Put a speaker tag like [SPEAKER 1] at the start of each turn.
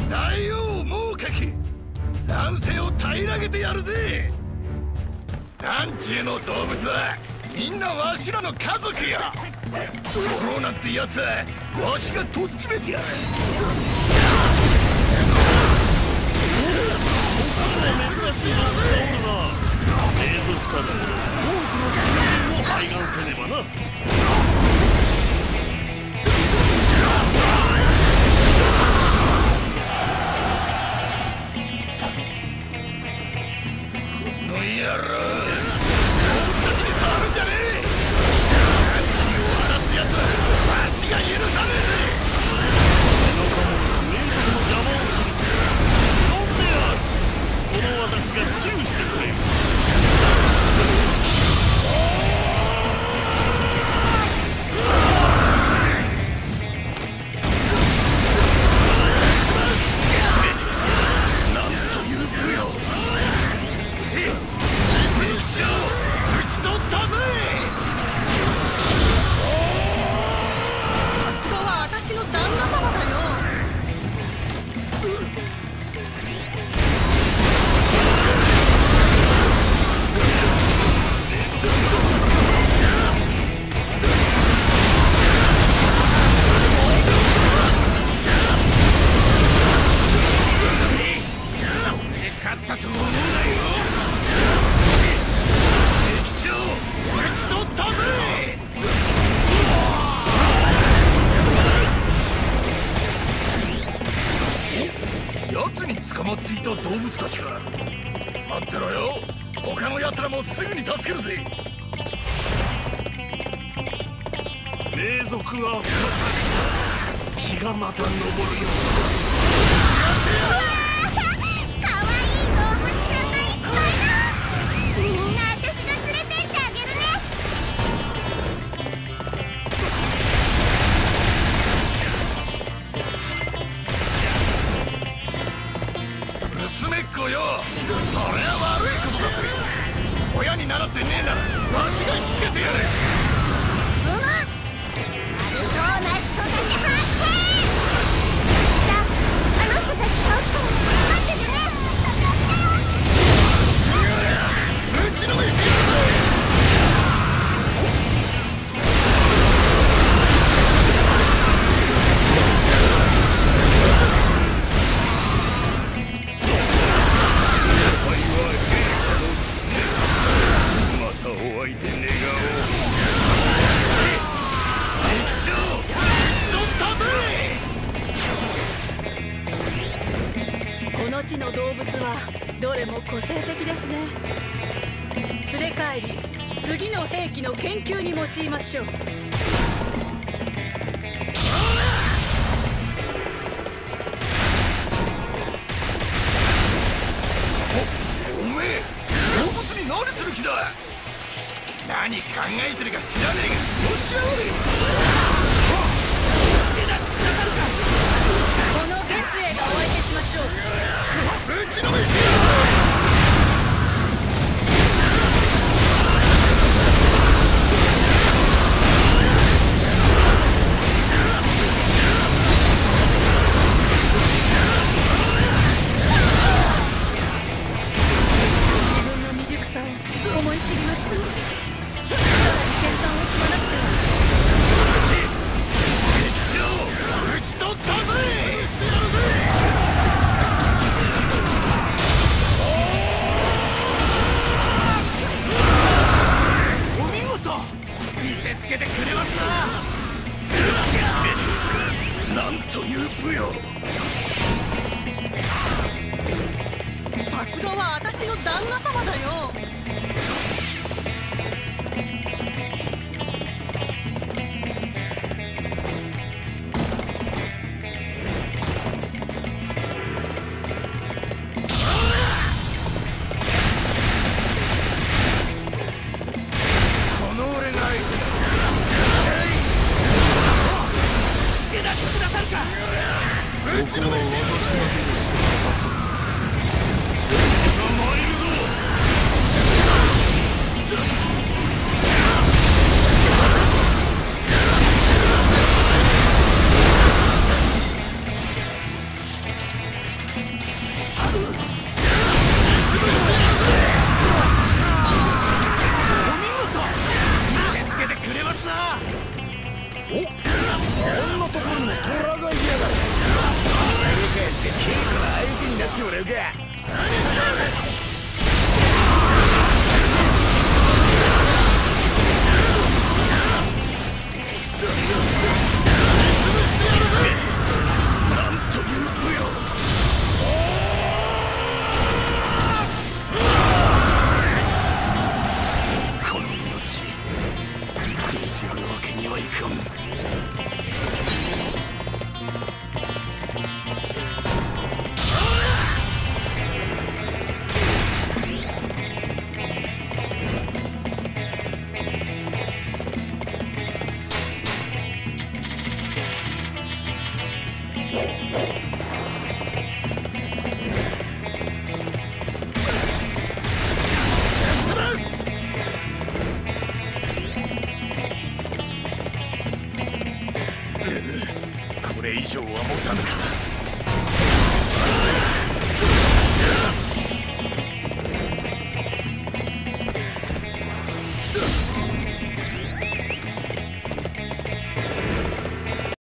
[SPEAKER 1] 大王猛撃、乱世を平らげてやるぜ。南中の動物はみんなわしらの家族や。ドローなんてやつはわしがとっちめてやる。
[SPEAKER 2] 珍しいのを使おうな。霊族たるもの、多くの知名を拝願せねばな。
[SPEAKER 1] この野郎、動物たちに触るんじゃねえ。団地を荒らすやつはわしが許さねえぜ。
[SPEAKER 2] のかも霊族の邪魔をする。そんである。この私が治癒してくれる。奴に捕まっていた動物たちが。待ってろよ、他の奴らもすぐに助けるぜ。 霊族が再び立つ。日がまた昇るよ。
[SPEAKER 3] かわいい動物さんがいっぱいだ。みんな私が連れてってあげるね。
[SPEAKER 1] 娘っ子よ、それは悪いことだぜ。親に習ってねえならわしがしつけてやる。
[SPEAKER 3] 悪そうな人たち発見。さあ、あの人たち倒すから待っててね。
[SPEAKER 1] うちの飯やるぜ。お相手願おう。敵将討ち取ったぜ。
[SPEAKER 4] この地の動物はどれも個性的ですね。連れ帰り次の兵器の研究に用いましょう。
[SPEAKER 1] おめえ、動物に何する気だ。何考えてるか知らねえが、よしやがれ。助立ちくださるか。
[SPEAKER 4] この月影がお相手しましょう。
[SPEAKER 1] うちの飯やるぜ。
[SPEAKER 4] 自分の未熟さを思い知りました。さらに研鑽を積まなくては。
[SPEAKER 1] 敵将討ち取ったぜ。してやるぜ。お見事、見せつけてくれますな。なんという武勇。
[SPEAKER 4] さすがは私の旦那様だよ。
[SPEAKER 1] この俺が相手だ。助立ちくださるか。うちの飯やるぜ。 これ以上は持たぬか。